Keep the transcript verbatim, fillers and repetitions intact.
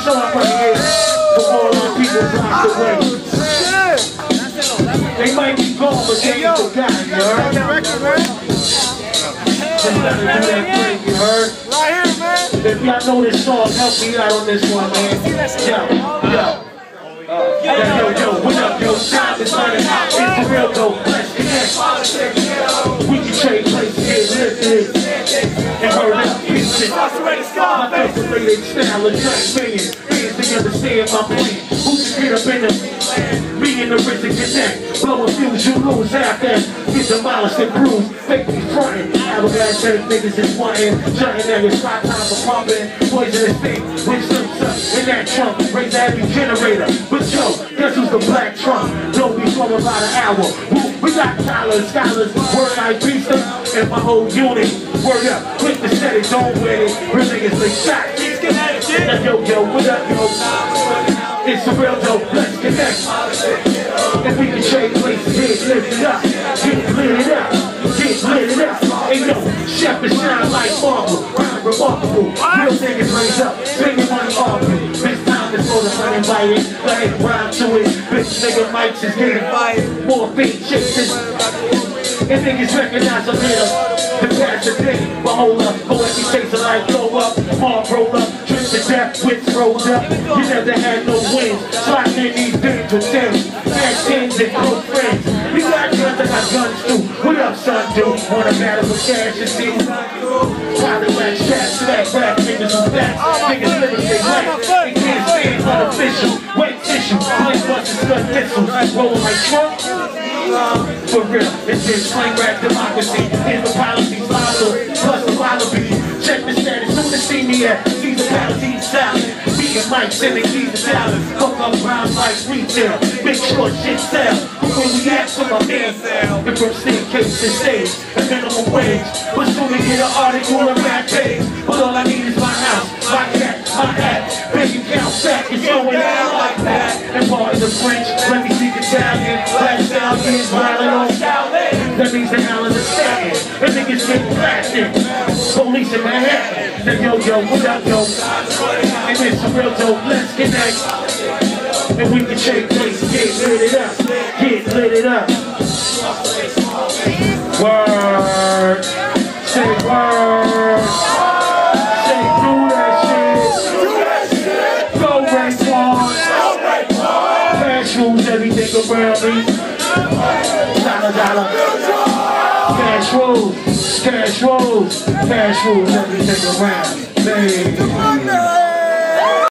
song right here for all our people blocked away. They might be gone, but they ain't forgotten, you heard? Just let it do that thing, you heard? Right here, man. If y'all know this song, help me out on this one, man. Yo, yo. Yo, yo, yo, what up, yo? Time is running out. It's the real though. Let's connect. We can trade places, get lifted. And word up, pieces. My favorite style of track millions. Fans to understand my plan. Who can get up in the me and the rich and connect. Blowing fuse, you lose after. Get demolished and bruised. Fake me frontin'. Hourglass shirt niggas is wantin'. Shutting down your spot time for pumping. Poisonous thing. With some stuff in that trunk. Raise the heavy generator. But yo, guess who's the black trunk? Don't be from about an hour. Woo, we got collars, scholars. Word I beast them. And my whole unit. Word up. Quick to set it, don't win it. Real niggas they shot. Now yo, yo, what up, yo? It's a real dope, let's connect. If we can trade places, get lifted up. Get lit up, get lit up. Ain't no chef is shine like marble. Rhyme remarkable, real niggas raise up. Bringing money off it. This time is for the uninvited. Let it rhyme to it. Bitch nigga mics is getting fired. More beat chicks. And niggas recognize a hitter. The cash a thing, but hold up. Go at me chasing like blow up. Mark roll up. The death whips rolled up, you never had no wins. Sliding in these things with them, bad things and close friends. We got guns, I got guns too. What up, son, dude? Wanna battle for cash and see? Pilot rap, strap, slap, rap, niggas who back. Niggas living they life, they can't stand unofficial. Wet tissue, blink busters, gun missiles. Rolling like Trump. For real, it's just slang rap democracy. Here's the policy, follow, plus the wallabies. Check the status, who to see me at? Caesar Palace, eat salad. Beating mics, sending keys to salad. Cook up rounds like retail. Make sure shit sell. When we ask for my man sale. And from staircase to stage, a minimum wage. But soon to get an article on that page. But all I need is my house, my cat, my hat. Bank account fat, it's going down like that. And part of the French, let me see Italian. Black stallions, violent on Shaolin. That means the hell of the statin. And niggas get blasted. Police in Manhattan. Now yo, yo, what up, yo? And it's a real dope, let's connect. And we can shake places, get lit it up. Get lit it up. Word. Say word. Say do that shit. Go Raekwon. Cash rules everything around me. Dollar, dollar. Cash rules. Cash rules, cash rules, everything around. Hey.